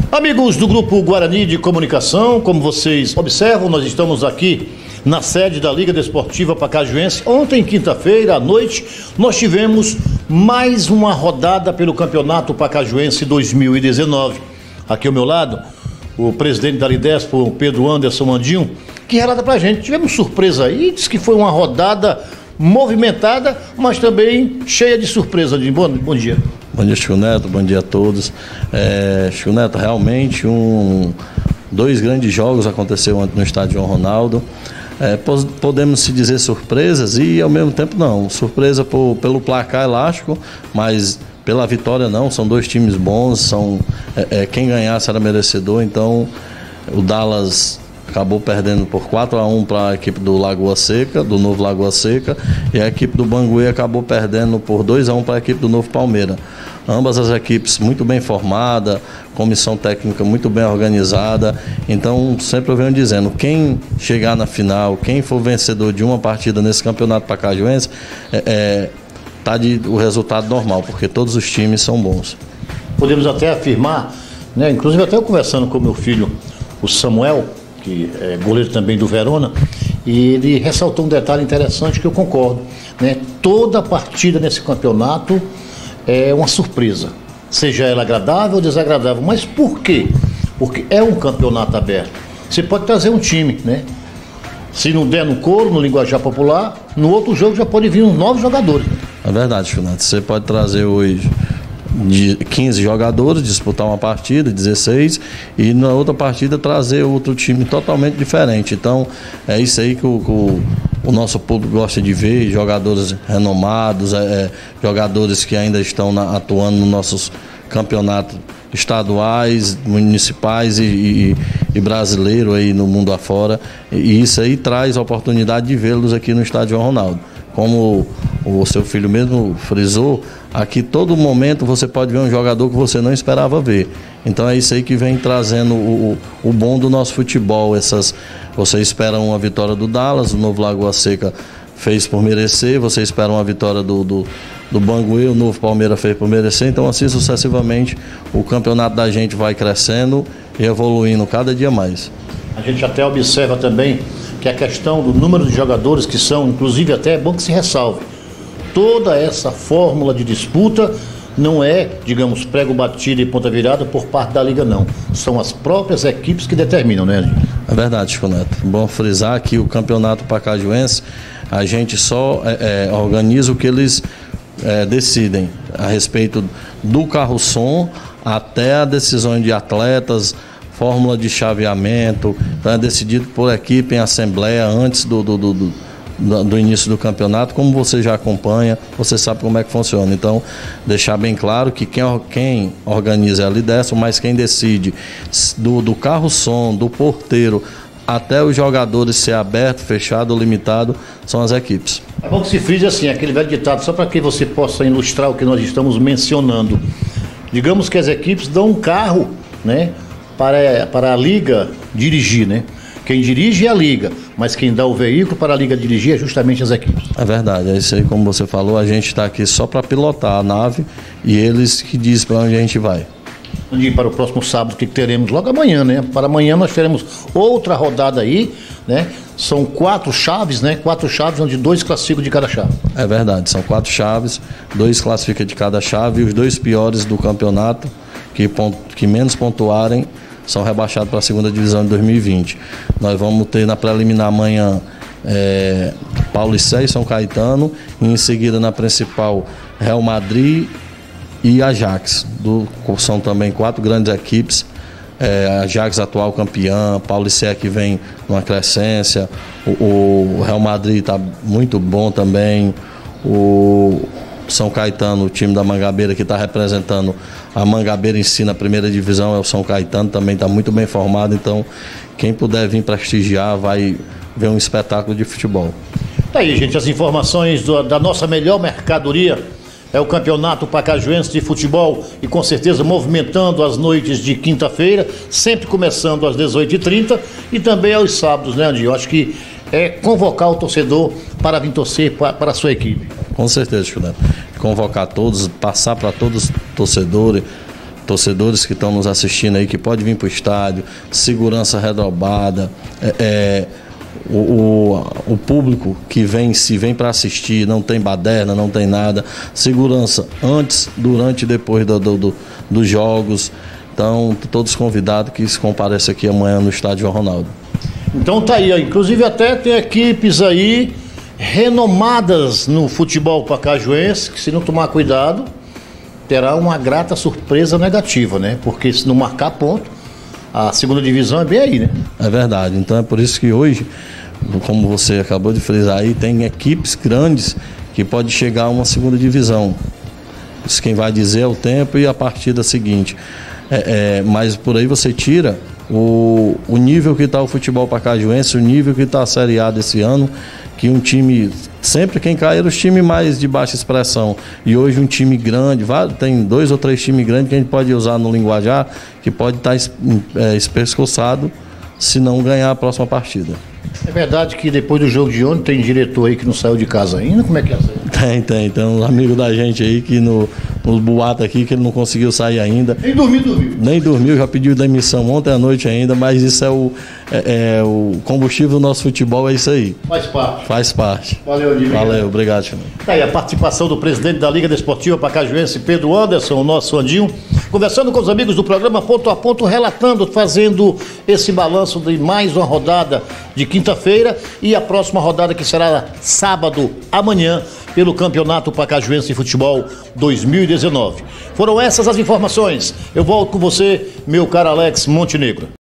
Amigos do Grupo Guarani de Comunicação, como vocês observam, nós estamos aqui na sede da Liga Desportiva Pacajuense. Ontem, quinta-feira, à noite, nós tivemos mais uma rodada pelo Campeonato Pacajuense 2019. Aqui ao meu lado, o presidente da Lidespo, o Pedro Anderson Mandinho, que relata pra gente. Tivemos surpresa aí, diz que foi uma rodada movimentada, mas também cheia de surpresa. Bom dia. Bom dia, Chico Neto, bom dia a todos. Chico Neto, realmente dois grandes jogos aconteceram ontem no estádio João Ronaldo. Podemos se dizer surpresas e ao mesmo tempo não. Surpresa pelo placar elástico, mas pela vitória não. São dois times bons, quem ganhasse era merecedor. Então o Dallas acabou perdendo por 4-1 para a equipe do Lagoa Seca, do Novo Lagoa Seca, e a equipe do Banguê acabou perdendo por 2-1 para a equipe do Novo Palmeira. Ambas as equipes muito bem formadas, comissão técnica muito bem organizada. Então sempre eu venho dizendo, quem chegar na final, quem for vencedor de uma partida nesse campeonato pacajuense, o resultado normal, porque todos os times são bons. Podemos até afirmar, né, inclusive até eu conversando com meu filho, o Samuel, que é goleiro também do Verona, e ele ressaltou um detalhe interessante que eu concordo, né? Toda partida nesse campeonato é uma surpresa, seja ela agradável ou desagradável. Mas por quê? Porque é um campeonato aberto. Você pode trazer um time, né? Se não der no couro, no linguajar popular, no outro jogo já pode vir uns 9 jogadores. É verdade, Fernando. Você pode trazer hoje de 15 jogadores, disputar uma partida, 16, e na outra partida trazer outro time totalmente diferente. Então é isso aí que o nosso público gosta de ver, jogadores renomados, jogadores que ainda estão atuando nos nossos campeonatos estaduais, municipais e brasileiro aí no mundo afora. E isso aí traz a oportunidade de vê-los aqui no estádio João Ronaldo. Como o seu filho mesmo frisou, aqui todo momento você pode ver um jogador que você não esperava ver. Então é isso aí que vem trazendo o bom do nosso futebol. Você espera uma vitória do Dallas, o Novo Lagoa Seca fez por merecer, você espera uma vitória do Banguê, o Novo Palmeiras fez por merecer. Então assim sucessivamente o campeonato da gente vai crescendo e evoluindo cada dia mais. A gente até observa também que a questão do número de jogadores que são, inclusive até é bom que se ressalve, toda essa fórmula de disputa não é, digamos, prego batido e ponta virada por parte da Liga, não. São as próprias equipes que determinam, né? É verdade, Chico Neto. Bom frisar que o campeonato pacajuense, a gente só organiza o que eles decidem a respeito do carro-som até a decisão de atletas, fórmula de chaveamento. Então é decidido por equipe em assembleia antes do início do campeonato. Como você já acompanha, você sabe como é que funciona. Então, deixar bem claro que quem organiza é a Lidespo, mas quem decide do carro-som, do porteiro, até os jogadores ser aberto, fechado ou limitado, são as equipes. É bom que se frise assim, aquele velho ditado, só para que você possa ilustrar o que nós estamos mencionando. Digamos que as equipes dão um carro, né, para a Liga dirigir, né? Quem dirige é a Liga, mas quem dá o veículo para a Liga dirigir é justamente as equipes. É verdade, é isso aí, como você falou, a gente está aqui só para pilotar a nave e eles que dizem para onde a gente vai. E para o próximo sábado, que teremos logo amanhã, né? Para amanhã nós teremos outra rodada aí, né? São 4 chaves, né? 4 chaves, onde 2 classificam de cada chave. É verdade, são 4 chaves, 2 classificam de cada chave e os 2 piores do campeonato, que menos pontuarem, são rebaixados para a segunda divisão de 2020. Nós vamos ter na preliminar amanhã Paulicé e São Caetano, e em seguida na principal Real Madrid e Ajax. São também 4 grandes equipes. Ajax atual campeã, Paulicé que vem numa crescência, o Real Madrid está muito bom também, o São Caetano, o time da Mangabeira que está representando a Mangabeira em si na primeira divisão é o São Caetano, também está muito bem formado. Então quem puder vir prestigiar vai ver um espetáculo de futebol. Tá aí, gente, as informações da nossa melhor mercadoria é o Campeonato Pacajuense de Futebol, e com certeza movimentando as noites de quinta-feira, sempre começando às 18h30 e também aos sábados, né, Andinho? Eu acho que é convocar o torcedor para vir torcer para a sua equipe. Com certeza, Chico Neto. Convocar todos, passar para todos os torcedores, torcedores que estão nos assistindo aí, que pode vir para o estádio, segurança redobrada, o público que vem para assistir, não tem baderna, não tem nada, segurança antes, durante e depois dos jogos. Então, todos convidados que se compareçam aqui amanhã no estádio João Ronaldo. Então tá aí, inclusive até tem equipes aí renomadas no futebol pacajuense, que se não tomar cuidado, terá uma grata surpresa negativa, né? Porque se não marcar ponto, a segunda divisão é bem aí, né? É verdade, então é por isso que hoje, como você acabou de frisar aí, tem equipes grandes que pode chegar a uma segunda divisão. Isso quem vai dizer é o tempo e a partida seguinte. Mas por aí você tira o nível que está o futebol pacajuense, o nível que está a Série A desse ano, que um time, sempre quem cai era os times mais de baixa expressão, e hoje um time grande, tem 2 ou 3 times grandes que a gente pode usar no linguajar, que pode estar espescoçado se não ganhar a próxima partida. É verdade que depois do jogo de ontem tem diretor aí que não saiu de casa ainda? Como é que é isso aí? Tem um amigo da gente aí que no boato aqui que ele não conseguiu sair ainda. Nem dormiu, já pediu demissão ontem à noite ainda, mas isso é o combustível do nosso futebol, é isso aí. Faz parte. Valeu, Adilho. Valeu, obrigado, Chimão. Tá aí a participação do presidente da Liga Desportiva Pacajuense, Pedro Anderson, o nosso Andinho, conversando com os amigos do programa Ponto a Ponto, relatando, fazendo esse balanço de mais uma rodada de quinta-feira e a próxima rodada que será sábado, amanhã, pelo Campeonato Pacajuense de Futebol 2019. Foram essas as informações. Eu volto com você, meu caro Alex Montenegro.